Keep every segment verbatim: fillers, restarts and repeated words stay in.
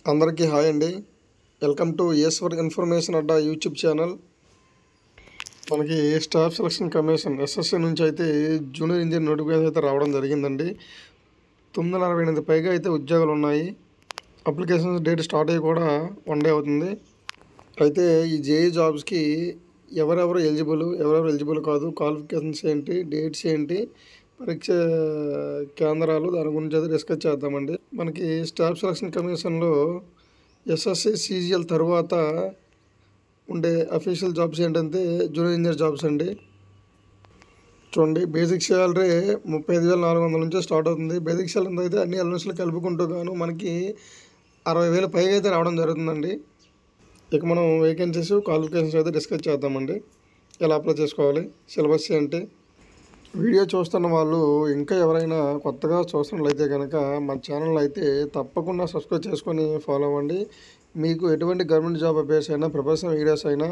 అందరికీ హాయ్ అండి. Welcome to S for information Adda YouTube channel. మనకి స్టాఫ్ సెలక్షన్ కమిషన్ ఎస్ఎస్సి నుంచి అయితే జూనియర్ ఇంజనీర్ నోటిఫికేషన్ అయితే రావడం జరిగిందండి. తొమ్మిది వందల అరవై ఎనిమిది పైగా అయితే ఉద్యోగాలు ఉన్నాయి. అప్లికేషన్స్ డేట్ స్టార్ట్ అయ్యి కూడా వన్ డే అవుతుంది. అయితే ఈ జేఈ జాబ్స్కి ఎవరెవరు ఎలిజిబుల్, ఎవరెవరు ఎలిజిబుల్ కాదు, క్వాలిఫికేషన్స్ ఏంటి, డేట్స్ ఏంటి, పరీక్ష కేంద్రాలు, దాని గురించి అయితే డిస్కస్ చేద్దామండి. మనకి స్టాఫ్ సెలక్షన్ కమిషన్లో ఎస్ఎస్సి సీజీఎల్ తర్వాత ఉండే అఫీషియల్ జాబ్స్ ఏంటంటే జూనియర్ ఇంజనీర్ జాబ్స్ అండి. చూడండి, బేసిక్ శాలరీ ముప్పై ఐదు వేల నాలుగు వందల నుంచి స్టార్ట్ అవుతుంది. బేసిక్ శాలరీ అయితే అన్ని అలవెన్స్లు కలుపుకుంటూ గాను మనకి అరవై వేల పైగా అయితే రావడం జరుగుతుందండి. ఇక మనం వేకెన్సీస్, క్వాలిఫికేషన్స్ అయితే డిస్కస్ చేద్దామండి. ఎలా అప్లై చేసుకోవాలి, సిలబస్ ఏంటి. వీడియో చూస్తున్న వాళ్ళు ఇంకా ఎవరైనా కొత్తగా చూస్తున్నట్లయితే కనుక మా ఛానల్ అయితే తప్పకుండా సబ్స్క్రైబ్ చేసుకొని ఫాలో అవ్వండి. మీకు ఎటువంటి గవర్నమెంట్ జాబ్ అప్డేట్స్ అయినా, ప్రొఫెషనల్ వీడియోస్ అయినా,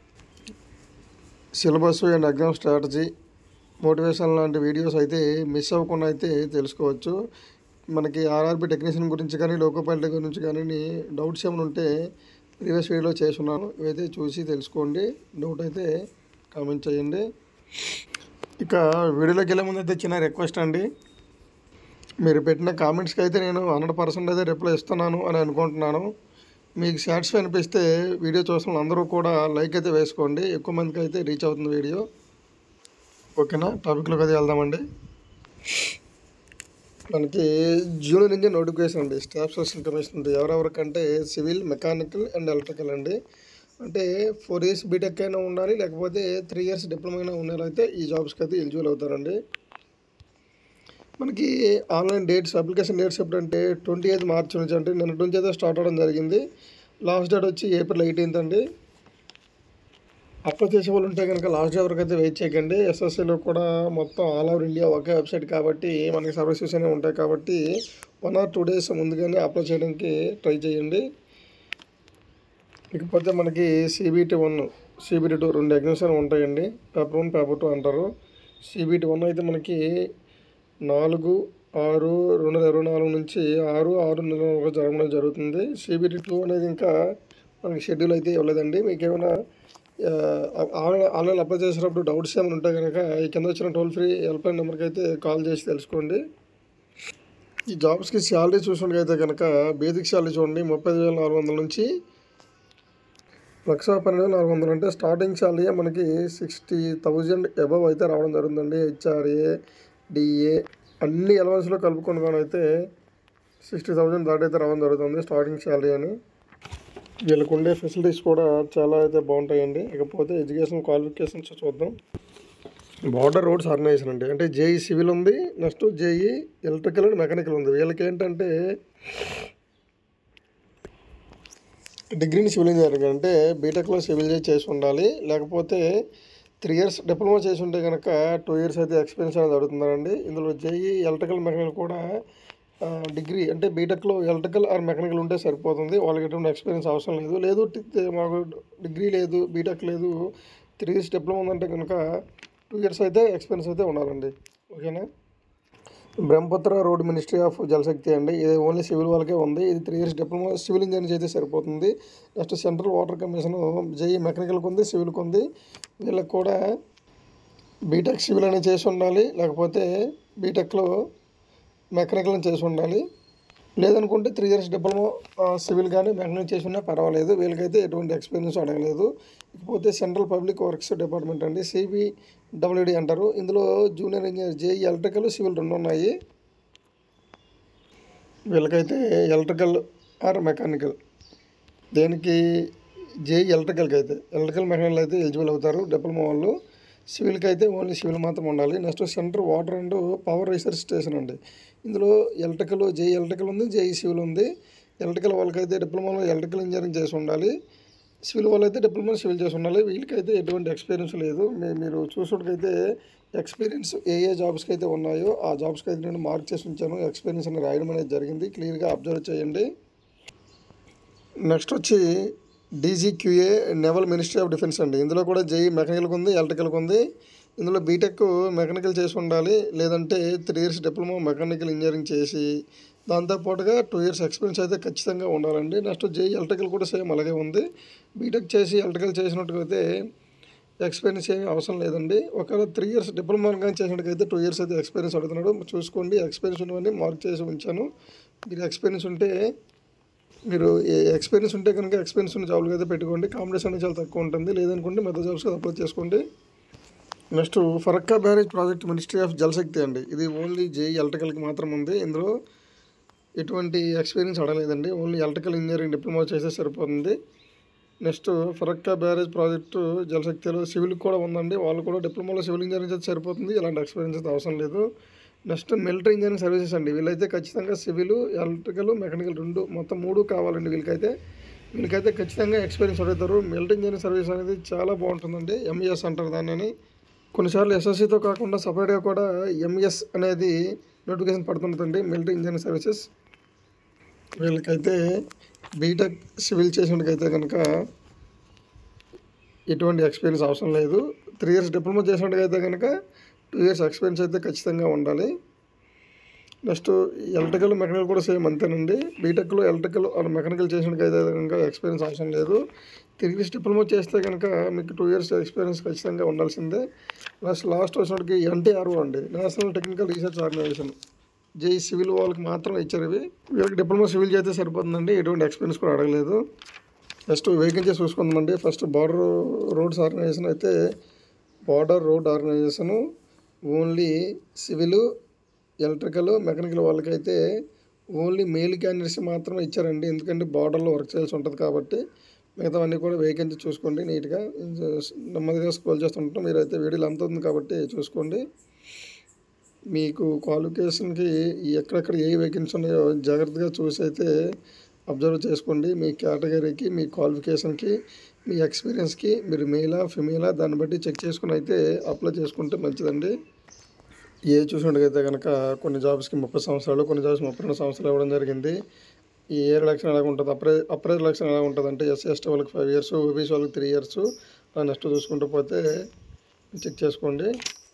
syllabus and exam strategy, motivation లాంటి వీడియోస్ అయితే మిస్ అవ్వకుండా అయితే తెలుసుకోవచ్చు. మనకి ఆర్ఆర్బీ టెక్నీషియన్ గురించి కానీ, లోకో పైలట్ గురించి కానీ డౌట్స్ ఏమైనా ఉంటే ప్రీవియస్ వీడియోలో చేసున్నాను, ఇవైతే చూసి తెలుసుకోండి. డౌట్ అయితే కామెంట్ చేయండి. ఇక వీడియోలోకి వెళ్ళే ముందు అయితే చిన్న రిక్వెస్ట్ అండి. మీరు పెట్టిన కామెంట్స్కి అయితే నేను హండ్రెడ్ పర్సెంట్ అయితే రిప్లై ఇస్తున్నాను అని అనుకుంటున్నాను. మీకు సాటిస్ఫై అనిపిస్తే వీడియో చూస్తున్న అందరూ కూడా లైక్ అయితే వేసుకోండి. ఎక్కువ మందికి అయితే రీచ్ అవుతుంది వీడియో. ఓకేనా, టాపిక్లోకి అయితే వెళ్దామండి. మనకి జూనియర్ ఇంజనీర్ నోటిఫికేషన్ అండి. స్టాఫ్ సెలక్షన్ కమిషన్ ఉంది. ఎవరెవరికంటే సివిల్, మెకానికల్ అండ్ ఎలక్ట్రికల్ అండి. అంటే ఫోర్ ఇయర్స్ బీటెక్ అయినా ఉండాలి, లేకపోతే త్రీ ఇయర్స్ డిప్లొమా అయినా ఉన్నారైతే ఈ జాబ్స్కి అయితే ఎలిజిబుల్ అవుతారండి. మనకి ఆన్లైన్ డేట్స్, అప్లికేషన్ డేట్స్ ఎప్పుడంటే ట్వంటీ ఎయిత్ మార్చ్ నుంచి, అంటే నిన్న నుంచి అయితే స్టార్ట్ అవ్వడం జరిగింది. లాస్ట్ డేట్ వచ్చి ఏప్రిల్ ఎయిటీన్త్ అండి. అప్లై చేసే వాళ్ళు ఉంటే కనుక లాస్ట్ డే వరకు అయితే వెయిట్ చేయకండి. ఎస్ఎస్సీలో కూడా మొత్తం ఆల్ ఓవర్ ఇండియా ఒకే వెబ్సైట్ కాబట్టి మనకి సర్వీసెస్ అనేవి ఉంటాయి కాబట్టి వన్ ఆర్ టూ డేస్ ముందుగానే అప్లై చేయడానికి ట్రై చేయండి. ఇకపోతే మనకి సిబిటి వన్, సిబిటి టూ రెండు ఎగ్జామ్స్ ఉంటాయండి. పేపర్ వన్, పేపర్ టూ అంటారు. సిబిటి వన్ అయితే మనకి నాలుగు ఆరు రెండు వేల ఇరవై నాలుగు నుంచి ఆరు ఆరు నెల వరకు జరగడం జరుగుతుంది. సిబిటి టూ అనేది ఇంకా మనకి షెడ్యూల్ అయితే ఇవ్వలేదండి. మీకు ఏమైనా ఆన్లైన్ ఆన్లైన్ అప్లై చేసేటప్పుడు డౌట్స్ ఏమైనా ఉంటే కనుక ఈ కింద వచ్చిన టోల్ ఫ్రీ హెల్ప్ లైన్ నెంబర్కి అయితే కాల్ చేసి తెలుసుకోండి. ఈ జాబ్స్కి శాలరీ చూసినట్లయితే కనుక బేసిక్ శాలరీ చూడండి, ముప్పై ఐదు వేల నాలుగు వందల నుంచి లక్ష పన్నెండు వేల నాలుగు వందలు అంటే స్టార్టింగ్ శాలరీ మనకి సిక్స్టీ థౌజండ్ అబవ్ అయితే రావడం జరుగుతుందండి. హెచ్ఆర్ఏ, డిఏ అన్ని అలవెన్స్లో కలుపుకొని అయితే సిక్స్టీ థౌజండ్ దాటి అయితే రావడం జరుగుతుంది స్టార్టింగ్ శాలరీ అని. వీళ్ళకు ఉండే ఫెసిలిటీస్ కూడా చాలా అయితే బాగుంటాయండి. ఇకపోతే ఎడ్యుకేషన్ క్వాలిఫికేషన్స్ చూద్దాం. బార్డర్ రోడ్స్ ఆర్గనైజేషన్ అండి. అంటే జేఈ సివిల్ ఉంది, next JE electrical and mechanical ఉంది. వీళ్ళకి ఏంటంటే డిగ్రీని సివిల్ ఇంజనీరింగ్ అంటే బీటెక్లో సివిల్ చేసి ఉండాలి, లేకపోతే త్రీ ఇయర్స్ డిప్లొమా చేసి ఉంటే కనుక టూ ఇయర్స్ అయితే ఎక్స్పీరియన్స్ అనేది అడుగుతున్నారండి. ఇందులో జేఈ ఎలక్ట్రికల్ మెకానికల్ కూడా డిగ్రీ అంటే బీటెక్లో ఎలక్ట్రికల్ ఆర్ మెకానికల్ ఉంటే సరిపోతుంది. వాళ్ళకి ఎటువంటి ఎక్స్పీరియన్స్ అవసరం లేదు. లేదు మాకు డిగ్రీ లేదు, బీటెక్ లేదు, త్రీ ఇయర్స్ డిప్లొమా ఉందంటే కనుక టూ ఇయర్స్ అయితే ఎక్స్పీరియన్స్ అయితే ఉండాలండి. ఓకేనా. బ్రహ్మపుత్ర రోడ్ మినిస్ట్రీ ఆఫ్ జలశక్తి అండి. ఇది ఓన్లీ సివిల్ వాళ్ళకే ఉంది. ఇది three years diploma civil engineer అయితే సరిపోతుంది. Next central water commission JE మెకానికల్కి ఉంది, సివిల్కి ఉంది. వీళ్ళకి కూడా బీటెక్ సివిల్ అనేది చేసి ఉండాలి, లేకపోతే బీటెక్లో మెకానికల్ అని చేసి ఉండాలి. లేదనుకుంటే త్రీ ఇయర్స్ డిప్లొమా సివిల్ కానీ మెకానికల్ చేసి ఉన్నా పర్వాలేదు. వీళ్ళకైతే ఎటువంటి ఎక్స్పీరియన్స్ అడగలేదు. ఇకపోతే సెంట్రల్ పబ్లిక్ వర్క్స్ డిపార్ట్మెంట్ అండి, సిబిడబ్ల్యూడి అంటారు. ఇందులో junior engineer JE electrical, civil రెండు ఉన్నాయి. వీళ్ళకైతే ఎలక్ట్రికల్ ఆర్ మెకానికల్, దేనికి జేఈ ఎలక్ట్రికల్కి అయితే ఎలక్ట్రికల్ మెకానికల్ అయితే ఎలిజిబుల్ అవుతారు డిప్లొమా వాళ్ళు. సివిల్కి అయితే ఓన్లీ సివిల్ మాత్రం ఉండాలి. Next central water and power research station అండి. ఇందులో ఎలక్ట్రికల్ జేఈ ఎలక్ట్రికల్ ఉంది, జేఈ సివిల్ ఉంది. ఎలక్ట్రికల్ వాళ్ళకైతే డిప్లొమాలో ఎలక్ట్రికల్ ఇంజనీరింగ్ చేసి ఉండాలి, సివిల్ వాళ్ళైతే డిప్లొమా సివిల్ చేసి ఉండాలి. వీళ్ళకైతే ఎటువంటి ఎక్స్పీరియన్స్ లేదు. మీరు చూసుకుంటే ఎక్స్పీరియన్స్ ఏ ఏ జాబ్స్కి అయితే ఉన్నాయో ఆ జాబ్స్కి అయితే నేను మార్క్ చేసి ఉంచాను. ఎక్స్పీరియన్స్ అని రాయడం అనేది జరిగింది, క్లియర్గా అబ్జర్వ్ చేయండి. నెక్స్ట్ వచ్చి DGQA naval ministry of defence అండి. ఇందులో కూడా జేఈ మెకానికల్కి ఉంది, ఎలక్ట్రికల్కి ఉంది. ఇందులో బీటెక్ మెకానికల్ చేసి ఉండాలి, లేదంటే three years diploma mechanical engineering చేసి దాంతోపాటుగా టూ ఇయర్స్ ఎక్స్పీరియన్స్ అయితే ఖచ్చితంగా ఉండాలండి. నెక్స్ట్ జేఈ ఎలక్ట్రికల్ కూడా సేమ్ అలాగే ఉంది. బీటెక్ చేసి ఎలక్ట్రికల్ చేసినట్టుగైతే ఎక్స్పీరియన్స్ ఏమీ అవసరం లేదండి. ఒకవేళ త్రీ ఇయర్స్ డిప్లొమా కానీ చేసినట్టుగైతే టూ ఇయర్స్ అయితే ఎక్స్పీరియన్స్ అడుగుతున్నాడు. చూసుకోండి, ఎక్స్పీరియన్స్ ఉన్నవన్నీ మార్క్ చేసి ఉంచాను. మీరు ఎక్స్పీరియన్స్ ఉంటే మీరు ఎక్స్పీరియన్స్ ఉంటే కనుక ఎక్స్పీరియన్స్ ఉన్న జాబ్లు అయితే పెట్టుకోండి. కాంపిటీషన్ అనేది చాలా తక్కువ ఉంటుంది. లేదనుకుంటే మెథడ్ జాబ్స్ అప్లై చేసుకోండి. Next Farakka barrage project ministry of జలశక్తి అండి. ఇది ఓన్లీ జేఈ ఎలక్ట్రికల్కి మాత్రం ఉంది. ఇందులో ఎటువంటి ఎక్స్పీరియన్స్ అడగలేదండి. ఓన్లీ ఎలక్ట్రికల్ ఇంజనీరింగ్ డిప్లొమా చేస్తే సరిపోతుంది. నెక్స్ట్ ఫరక్కా బ్యారేజ్ ప్రాజెక్టు జలశక్తిలో సివిల్ కూడా ఉందండి. వాళ్ళు కూడా డిప్లొమాలో సివిల్ ఇంజనీరింగ్ అయితే సరిపోతుంది. ఎలాంటి ఎక్స్పీరియన్స్ అయితే అవసరం లేదు. నెక్స్ట్ మిలిటరీ ఇంజనీరింగ్ సర్వీసెస్ అండి. వీళ్ళైతే ఖచ్చితంగా సివిల్, ఎలక్ట్రికల్, మెకానికల్ రెండు మొత్తం మూడు కావాలండి. వీళ్ళకైతే వీళ్ళకైతే ఖచ్చితంగా ఎక్స్పీరియన్స్ అడుగుతారు. మిలిటరీ ఇంజనీరింగ్ సర్వీస్ అనేది చాలా బాగుంటుందండి. ఎంఈఎస్ అంటారు దాన్ని. కొన్నిసార్లు ఎస్ఎస్సితో కాకుండా సపరేట్గా కూడా ఎంఈఎస్ అనేది నోటిఫికేషన్ పడుతుంటుంది మిలిటరీ ఇంజనీరింగ్ సర్వీసెస్. వీళ్ళకైతే బీటెక్ సివిల్ చేసినట్టుకైతే కనుక ఎటువంటి ఎక్స్పీరియన్స్ అవసరం లేదు. త్రీ ఇయర్స్ డిప్లొమా చేసినట్టుకైతే కనుక టూ ఇయర్స్ ఎక్స్పీరియన్స్ అయితే ఖచ్చితంగా ఉండాలి. నెక్స్ట్ ఎలక్ట్రికల్, మెకానికల్ కూడా సేమ్ అంతేనండి. బీటెక్లో ఎలక్ట్రికల్ ఆర్ మెకానికల్ చేసినట్టుకైతే కనుక ఎక్స్పీరియన్స్ అవసరం లేదు. త్రీ ఇయర్స్ డిప్లొమా చేస్తే కనుక మీకు టూ ఇయర్స్ ఎక్స్పీరియన్స్ ఖచ్చితంగా ఉండాల్సిందే. ప్లస్ లాస్ట్ వచ్చినట్టుకి ఎన్టీఆర్ఓ అండి, national technical research organisation. JE civil వాళ్ళకి మాత్రం ఇచ్చారు ఇవి. వీళ్ళకి డిప్లొమా సివిల్ చేస్తే సరిపోతుందండి. ఎటువంటి ఎక్స్పీరియన్స్ కూడా అడగలేదు. నెక్స్ట్ వేకెన్సీ చూసుకుందామండి. ఫస్ట్ బార్డర్ రోడ్స్ ఆర్గనైజేషన్ అయితే border road organisation only civil, electrical, mechanical వాళ్ళకైతే ఓన్లీ మెయిల్ క్యాండిడేట్స్ మాత్రమే ఇచ్చారండి. ఎందుకంటే బార్డర్లో వర్క్ చేయాల్సి ఉంటుంది కాబట్టి. మిగతావన్నీ కూడా వేకెన్సీ చూసుకోండి నీట్గా. నెమ్మదిగా స్క్రోల్ చేస్తుంటాం. మీరైతే వీడియోలు అంత ఉంది కాబట్టి చూసుకోండి. మీకు క్వాలిఫికేషన్కి ఎక్కడెక్కడ ఏ వేకెన్సీ ఉన్నాయో జాగ్రత్తగా చూసి అయితే అబ్జర్వ్ చేసుకోండి. మీ కేటగిరీకి, మీ క్వాలిఫికేషన్కి, మీ ఎక్స్పీరియన్స్కి మీరు మేలా ఫిమేలా దాన్ని బట్టి చెక్ చేసుకుని అయితే అప్లై చేసుకుంటే మంచిదండి. ఏ చూసినట్టుగైతే కనుక కొన్ని జాబ్స్కి ముప్పై సంవత్సరాలు, కొన్ని జాబ్స్ ముప్పై రెండు సంవత్సరాలు ఇవ్వడం జరిగింది. ఈ ఇయర్ ఎలక్షన్ ఎలా ఉంటుంది, అప్రై అప్రైజ్ ఎలక్షన్ ఎలా ఉంటుంది అంటే ఎస్సీ ఎస్టీ వాళ్ళకి ఫైవ్ ఇయర్స్, ఓబీసీ వాళ్ళకి త్రీ ఇయర్స్. నెక్స్ట్ చూసుకుంటూ పోతే చెక్ చేసుకోండి.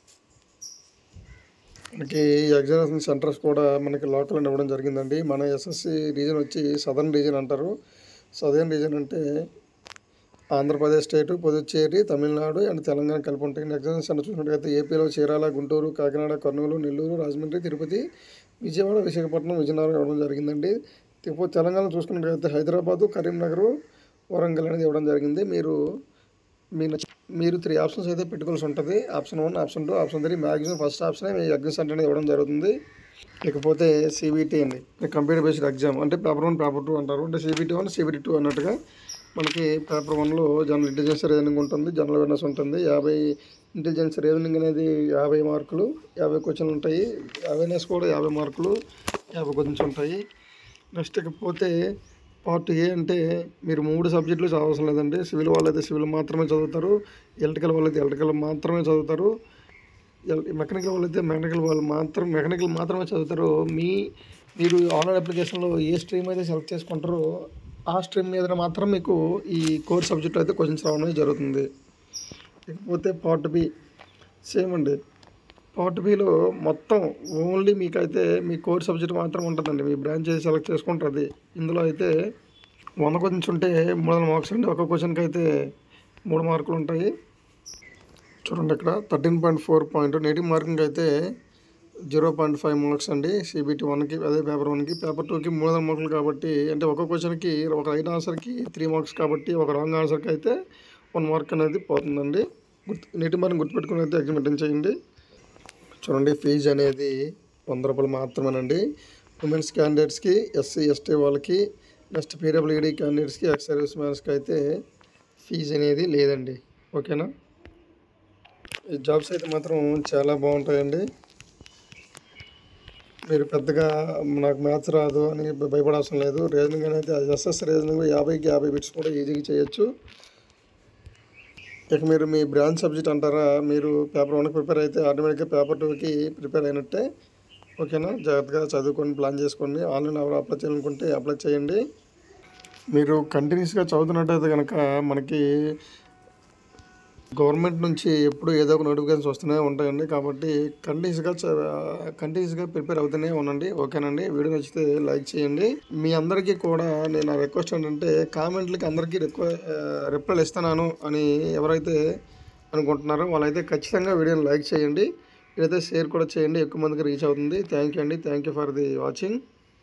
మనకి ఎగ్జామినేషన్ సెంటర్స్ కూడా మనకి లోకల్ ఇవ్వడం జరిగిందండి. మన ఎస్ఎస్సి రీజన్ వచ్చి సదర్న్ రీజన్ అంటారు. సదర్న్ రీజన్ అంటే ఆంధ్రప్రదేశ్ స్టేటు, పుదుచ్చేరి, తమిళనాడు అండ్ తెలంగాణ కలిపి ఉంటాయి. ఎగ్జామినేషన్ సెంటర్ చూసినట్టుగైతే ఏపీలో చీరాల, గుంటూరు, కాకినాడ, కర్నూలు, నెల్లూరు, రాజమండ్రి, తిరుపతి, విజయవాడ, విశాఖపట్నం, విజయనగరం ఇవ్వడం జరిగిందండి. ఇప్పుడు తెలంగాణ చూసుకున్నట్టుగైతే హైదరాబాదు, కరీంనగర్, వరంగల్ అనేది ఇవ్వడం జరిగింది. మీరు మీ మీరు త్రీ ఆప్షన్స్ అయితే పెట్టుకోవాల్సి ఉంటుంది. Option one, option two, option three. Maximum first ఆప్షనే మీ ఎగ్జామ్ సెంటర్ అనేది ఇవ్వడం జరుగుతుంది. ఇకపోతే సిబిటి అండి, కంప్యూటర్ బేస్డ్ ఎగ్జామ్ అంటే పేపర్ వన్, పేపర్ టూ అంటారు. అంటే సిబిటి వన్, సిబిటి టూ అన్నట్టుగా మనకి పేపర్ వన్లో జనరల్ ఇంటెలిజెన్స్ రీజనింగ్ ఉంటుంది, జనరల్ అవేర్నెస్ ఉంటుంది. యాభై ఇంటెలిజెన్స్ రీజనింగ్ అనేది యాభై మార్కులు, యాభై క్వశ్చన్లు ఉంటాయి. అవేర్నెస్ కూడా యాభై మార్కులు, యాభై క్వశ్చన్స్ ఉంటాయి. నెక్స్ట్ ఇకపోతే పార్ట్ ఏ అంటే మీరు మూడు సబ్జెక్టులు చదవవసరం లేదండి. సివిల్ వాళ్ళైతే సివిల్ మాత్రమే చదువుతారు, ఎలక్ట్రికల్ వాళ్ళైతే ఎలక్ట్రికల్ మాత్రమే చదువుతారు, మెకానికల్ వాళ్ళైతే మెకానికల్ వాళ్ళు మాత్రం మెకానికల్ మాత్రమే చదువుతారు. మీ మీరు ఆన్లైన్ అప్లికేషన్లో ఏ స్ట్రీమ్ అయితే సెలెక్ట్ చేసుకుంటారో ఆ స్ట్రీమ్ మీద మాత్రం మీకు ఈ కోర్ సబ్జెక్ట్ అయితే క్వశ్చన్స్ రావడం జరుగుతుంది. ఇకపోతే పార్ట్ బి సేమ్ అండి. పార్ట్ బిలో మొత్తం ఓన్లీ మీకైతే మీ కోర్ సబ్జెక్ట్ మాత్రం ఉంటుందండి. మీ బ్రాంచ్ సెలెక్ట్ చేసుకుంటుంది. ఇందులో అయితే వంద క్వశ్చన్స్ ఉంటే మూడు వందల మార్క్స్ అండి. ఒక క్వశ్చన్కి అయితే మూడు మార్కులు ఉంటాయి. చూడండి ఇక్కడ thirteen point four point negative marking అయితే జీరో పాయింట్ ఫైవ్ మార్క్స్ అండి. సిబిటి వన్కి అదే పేపర్ వన్కి. పేపర్ టూకి మూడు వందల మార్కులు కాబట్టి అంటే ఒక క్వశ్చన్కి ఒక రైట్ ఆన్సర్కి త్రీ మార్క్స్ కాబట్టి ఒక రాంగ్ ఆన్సర్కి అయితే వన్ మార్క్ అనేది పోతుందండి. గుర్తు నెగిటివ్ మార్కింగ్ గుర్తుపెట్టుకుని అయితే ఎగ్జామ్ అటెండ్ చేయండి. చూడండి ఫీజు అనేది వంద రూపాయలు మాత్రమేనండి. ఉమెన్స్ క్యాండిడేట్స్కి, ఎస్సీ ఎస్టీ వాళ్ళకి, నెక్స్ట్ పీడబ్ల్యూడీ క్యాండిడేట్స్కి, ఎక్స్ సర్వీస్ మ్యాన్స్కి అయితే ఫీజు అనేది లేదండి. ఓకేనా. ఈ జాబ్స్ అయితే మాత్రం చాలా బాగుంటాయండి. మీరు పెద్దగా నాకు మ్యాథ్స్ రాదు అని భయపడాల్సిన లేదు. రీజనింగ్ అనేది ఎస్ఎస్ రీజనింగ్ యాభైకి యాభై బిట్స్ కూడా ఈజీగా చేయొచ్చు. ఇక మీరు మీ బ్రాంచ్ సబ్జెక్ట్ అంటారా, మీరు పేపర్ వన్కి ప్రిపేర్ అయితే ఆటోమేటిక్గా పేపర్ టూకి ప్రిపేర్ అయినట్టే. ఓకేనా. జాగ్రత్తగా చదువుకొని ప్లాన్ చేసుకోండి. ఆన్లైన్ ఎవరు అప్లై చేయాలనుకుంటే అప్లై చేయండి. మీరు కంటిన్యూస్గా చదువుతున్నట్టయితే కనుక మనకి గవర్నమెంట్ నుంచి ఎప్పుడు ఏదో ఒక నోటిఫికేషన్స్ వస్తూనే ఉంటాయండి. కాబట్టి కంటిన్యూస్గా కంటిన్యూస్గా ప్రిపేర్ అవుతూనే ఉండండి. ఓకేనండి. వీడియో నచ్చితే లైక్ చేయండి. మీ అందరికీ కూడా నేను రిక్వెస్ట్ ఏంటంటే కామెంట్లకి అందరికీ రిక్వె రిప్లైలు ఇస్తున్నాను అని ఎవరైతే అనుకుంటున్నారో వాళ్ళైతే ఖచ్చితంగా వీడియోని లైక్ చేయండి. ఇదైతే షేర్ కూడా చేయండి. ఎక్కువ మందికి రీచ్ అవుతుంది. థ్యాంక్ యూ అండి. Thank you for the watching.